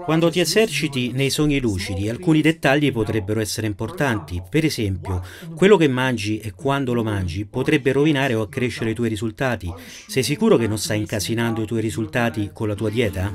Quando ti eserciti nei sogni lucidi, alcuni dettagli potrebbero essere importanti. Per esempio, quello che mangi e quando lo mangi potrebbe rovinare o accrescere i tuoi risultati. Sei sicuro che non stai incasinando i tuoi risultati con la tua dieta?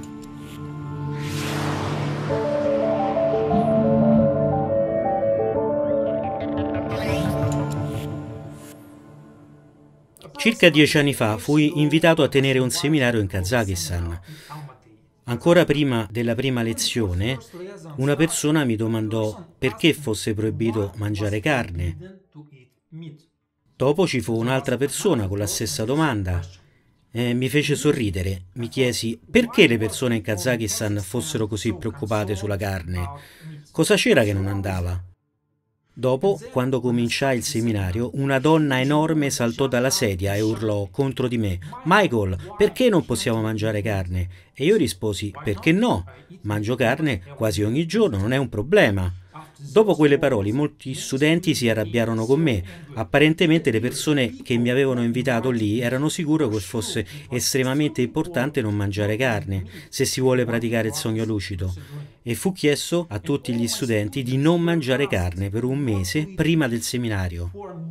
Circa 10 anni fa fui invitato a tenere un seminario in Kazakistan. Ancora prima della prima lezione, una persona mi domandò perché fosse proibito mangiare carne. Dopo ci fu un'altra persona con la stessa domanda e mi fece sorridere. Mi chiesi perché le persone in Kazakistan fossero così preoccupate sulla carne. Cosa c'era che non andava? Dopo, quando cominciai il seminario, una donna enorme saltò dalla sedia e urlò contro di me: Michael, perché non possiamo mangiare carne? E io risposi: perché no? Mangio carne quasi ogni giorno, non è un problema. Dopo quelle parole, molti studenti si arrabbiarono con me. Apparentemente le persone che mi avevano invitato lì erano sicure che fosse estremamente importante non mangiare carne se si vuole praticare il sogno lucido. E fu chiesto a tutti gli studenti di non mangiare carne per un mese prima del seminario.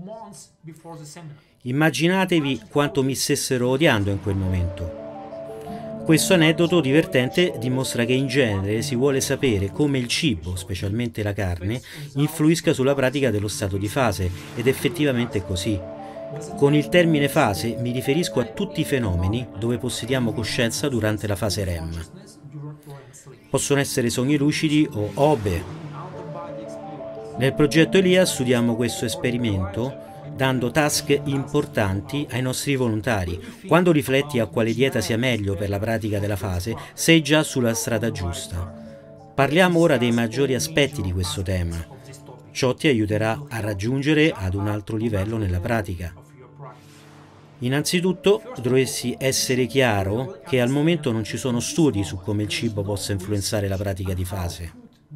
Immaginatevi quanto mi stessero odiando in quel momento. Questo aneddoto divertente dimostra che in genere si vuole sapere come il cibo, specialmente la carne, influisca sulla pratica dello stato di fase, ed effettivamente è così. Con il termine fase mi riferisco a tutti i fenomeni dove possediamo coscienza durante la fase REM. Possono essere sogni lucidi o OBE. Nel progetto Elia studiamo questo esperimento dando task importanti ai nostri volontari. Quando rifletti a quale dieta sia meglio per la pratica della fase, sei già sulla strada giusta. Parliamo ora dei maggiori aspetti di questo tema. Ciò ti aiuterà a raggiungere ad un altro livello nella pratica. Innanzitutto dovresti essere chiaro che al momento non ci sono studi su come il cibo possa influenzare la pratica di fase.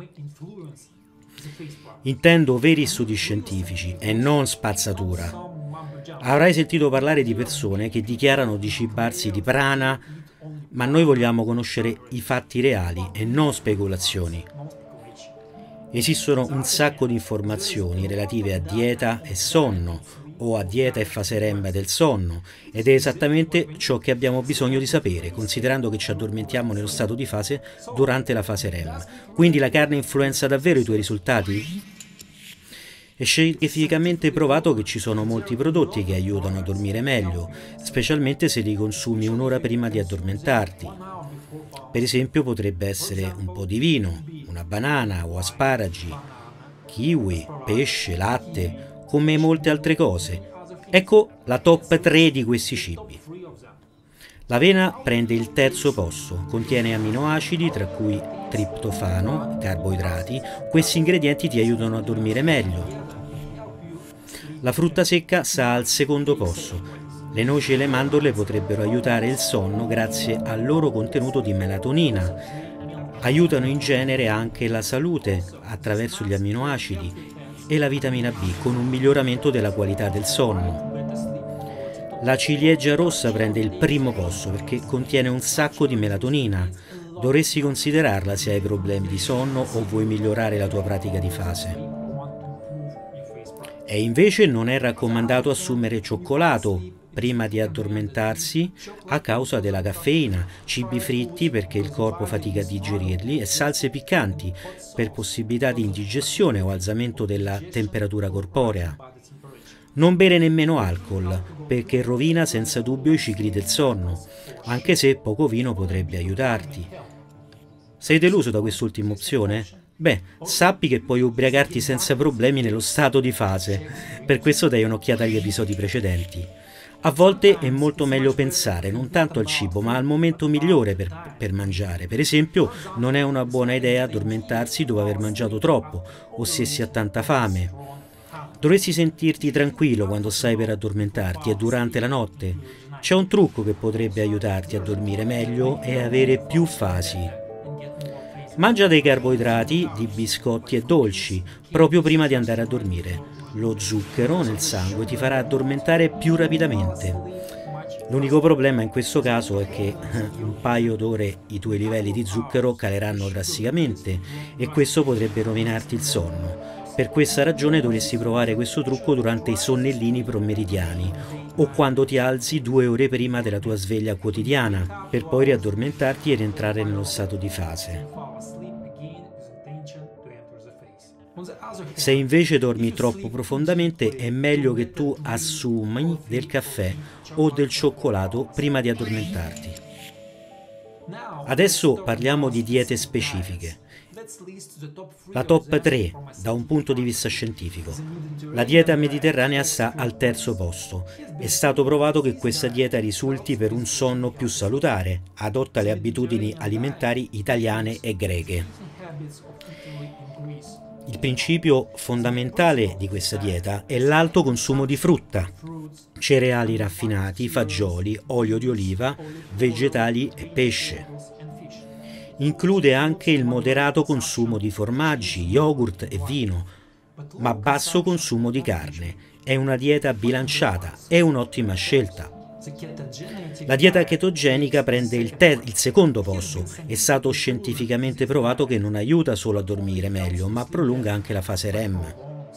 Intendo veri studi scientifici e non spazzatura. Avrai sentito parlare di persone che dichiarano di cibarsi di prana, ma noi vogliamo conoscere i fatti reali e non speculazioni. Esistono un sacco di informazioni relative a dieta e sonno, o a dieta e fase REM del sonno, ed è esattamente ciò che abbiamo bisogno di sapere, considerando che ci addormentiamo nello stato di fase durante la fase REM. Quindi la carne influenza davvero i tuoi risultati? È scientificamente provato che ci sono molti prodotti che aiutano a dormire meglio, specialmente se li consumi un'ora prima di addormentarti. Per esempio potrebbe essere un po' di vino, una banana o asparagi, kiwi, pesce, latte, come molte altre cose. Ecco la top 3 di questi cibi. L'avena prende il terzo posto, contiene amminoacidi tra cui triptofano, carboidrati. Questi ingredienti ti aiutano a dormire meglio. La frutta secca sta al secondo posto. Le noci e le mandorle potrebbero aiutare il sonno grazie al loro contenuto di melatonina. Aiutano in genere anche la salute attraverso gli amminoacidi e la vitamina B con un miglioramento della qualità del sonno. La ciliegia rossa prende il primo posto perché contiene un sacco di melatonina. Dovresti considerarla se hai problemi di sonno o vuoi migliorare la tua pratica di fase. E invece non è raccomandato assumere cioccolato prima di addormentarsi a causa della caffeina, cibi fritti perché il corpo fatica a digerirli e salse piccanti per possibilità di indigestione o alzamento della temperatura corporea. Non bere nemmeno alcol perché rovina senza dubbio i cicli del sonno, anche se poco vino potrebbe aiutarti. Sei deluso da quest'ultima opzione? Beh, sappi che puoi ubriacarti senza problemi nello stato di fase, per questo dai un'occhiata agli episodi precedenti. A volte è molto meglio pensare non tanto al cibo, ma al momento migliore per mangiare. Per esempio, non è una buona idea addormentarsi dopo aver mangiato troppo o se si ha tanta fame. Dovresti sentirti tranquillo quando stai per addormentarti e durante la notte. C'è un trucco che potrebbe aiutarti a dormire meglio e avere più fasi. Mangia dei carboidrati, di biscotti e dolci proprio prima di andare a dormire. Lo zucchero nel sangue ti farà addormentare più rapidamente. L'unico problema in questo caso è che un paio d'ore i tuoi livelli di zucchero caleranno drasticamente e questo potrebbe rovinarti il sonno. Per questa ragione dovresti provare questo trucco durante i sonnellini promeridiani o quando ti alzi 2 ore prima della tua sveglia quotidiana, per poi riaddormentarti ed entrare nello stato di fase. Se invece dormi troppo profondamente, è meglio che tu assumi del caffè o del cioccolato prima di addormentarti. Adesso parliamo di diete specifiche. La top 3 da un punto di vista scientifico. La dieta mediterranea sta al terzo posto. È stato provato che questa dieta risulti per un sonno più salutare, adotta le abitudini alimentari italiane e greche. Il principio fondamentale di questa dieta è l'alto consumo di frutta, cereali raffinati, fagioli, olio di oliva, vegetali e pesce. Include anche il moderato consumo di formaggi, yogurt e vino, ma basso consumo di carne. È una dieta bilanciata, è un'ottima scelta. La dieta chetogenica prende il secondo posto. È stato scientificamente provato che non aiuta solo a dormire meglio, ma prolunga anche la fase REM.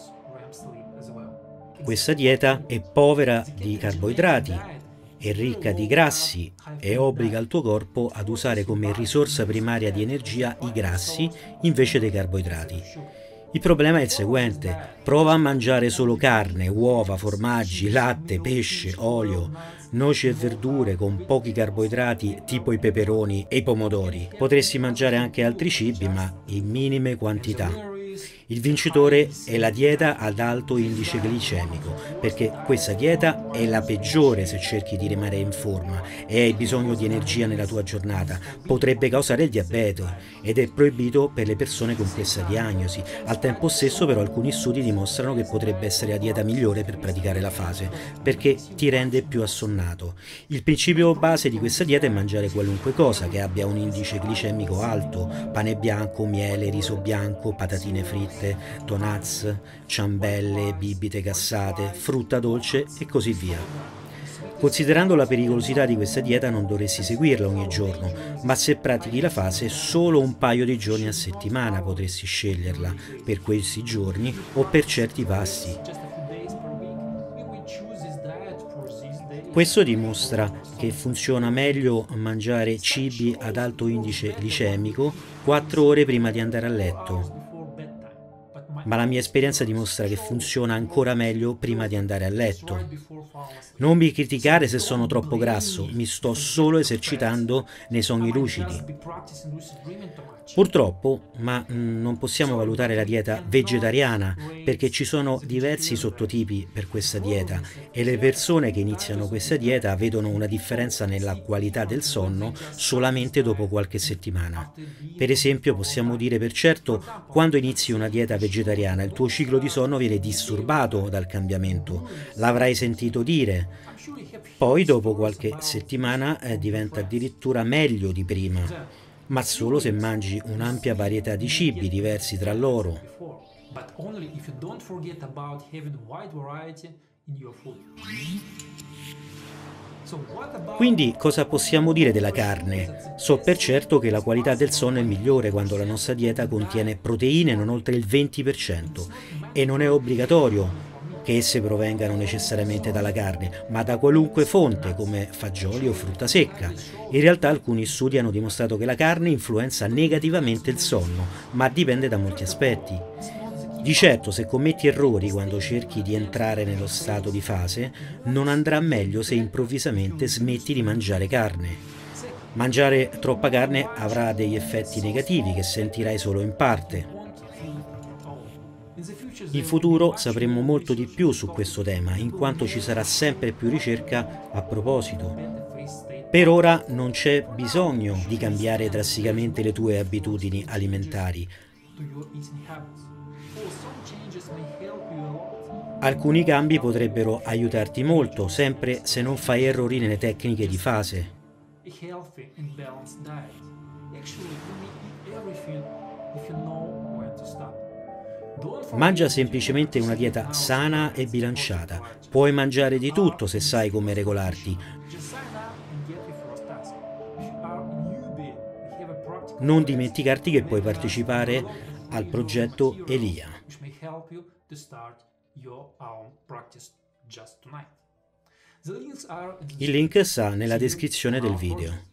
Questa dieta è povera di carboidrati, è ricca di grassi e obbliga il tuo corpo ad usare come risorsa primaria di energia i grassi invece dei carboidrati. Il problema è il seguente: prova a mangiare solo carne, uova, formaggi, latte, pesce, olio, noci e verdure con pochi carboidrati tipo i peperoni e i pomodori. Potresti mangiare anche altri cibi, ma in minime quantità. Il vincitore è la dieta ad alto indice glicemico, perché questa dieta è la peggiore se cerchi di rimanere in forma e hai bisogno di energia nella tua giornata. Potrebbe causare il diabete ed è proibito per le persone con questa diagnosi. Al tempo stesso però alcuni studi dimostrano che potrebbe essere la dieta migliore per praticare la fase, perché ti rende più assonnato. Il principio base di questa dieta è mangiare qualunque cosa che abbia un indice glicemico alto: pane bianco, miele, riso bianco, patatine fritte, donuts, ciambelle, bibite gassate, frutta dolce e così via. Considerando la pericolosità di questa dieta non dovresti seguirla ogni giorno, ma se pratichi la fase solo un paio di giorni a settimana potresti sceglierla per questi giorni o per certi pasti. Questo dimostra che funziona meglio mangiare cibi ad alto indice glicemico 4 ore prima di andare a letto. Ma la mia esperienza dimostra che funziona ancora meglio prima di andare a letto. Non mi criticare se sono troppo grasso, mi sto solo esercitando nei sogni lucidi. Purtroppo, ma non possiamo valutare la dieta vegetariana perché ci sono diversi sottotipi per questa dieta e le persone che iniziano questa dieta vedono una differenza nella qualità del sonno solamente dopo qualche settimana. Per esempio, possiamo dire per certo, quando inizi una dieta vegetariana il tuo ciclo di sonno viene disturbato dal cambiamento, l'avrai sentito dire. Poi dopo qualche settimana diventa addirittura meglio di prima, ma solo se mangi un'ampia varietà di cibi diversi tra loro. Quindi cosa possiamo dire della carne? So per certo che la qualità del sonno è migliore quando la nostra dieta contiene proteine non oltre il 20% e non è obbligatorio che esse provengano necessariamente dalla carne, ma da qualunque fonte come fagioli o frutta secca. In realtà alcuni studi hanno dimostrato che la carne influenza negativamente il sonno, ma dipende da molti aspetti. Di certo, se commetti errori quando cerchi di entrare nello stato di fase, non andrà meglio se improvvisamente smetti di mangiare carne. Mangiare troppa carne avrà degli effetti negativi che sentirai solo in parte. In futuro sapremo molto di più su questo tema, in quanto ci sarà sempre più ricerca a proposito. Per ora non c'è bisogno di cambiare drasticamente le tue abitudini alimentari. Alcuni cambi potrebbero aiutarti molto, sempre se non fai errori nelle tecniche di fase. Mangia semplicemente una dieta sana e bilanciata. Puoi mangiare di tutto se sai come regolarti. Non dimenticarti che puoi partecipare al progetto Elia. Il link sta nella descrizione del video.